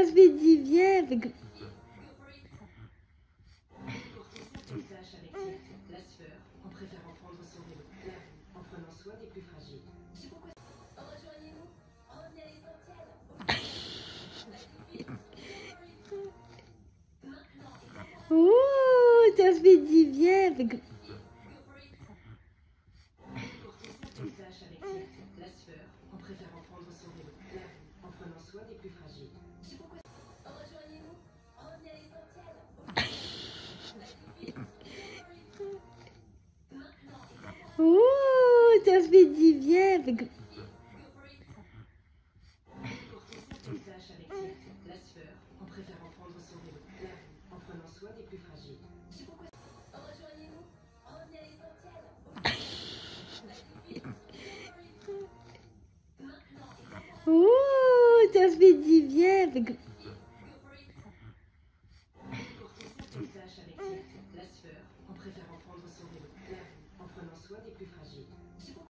t'as fait du bien. Tâche avec la sueur, en préférant prendre son vélo, en prenant soin des plus fragiles. C'est pourquoi. Rejoignez-nous, revenez à l'essentiel. Oh, t'as fait du bien. Tâche avec la sueur, en préférant prendre son vélo, en prenant soin des plus fragiles. C'est pourquoi. Rejoignez-nous, revenez à l'essentiel. Oh, t'as fait du bien. Tâche avec la sueur, en préférant prendre son vélo, en prenant soin des plus fragiles. C'est pourquoi. Rejoignez-nous, revenez à l'essentiel. Oh, t'as fait du bien. Tâche avec la sueur, en préférant prendre son vélo, en prenant soin des plus fragiles.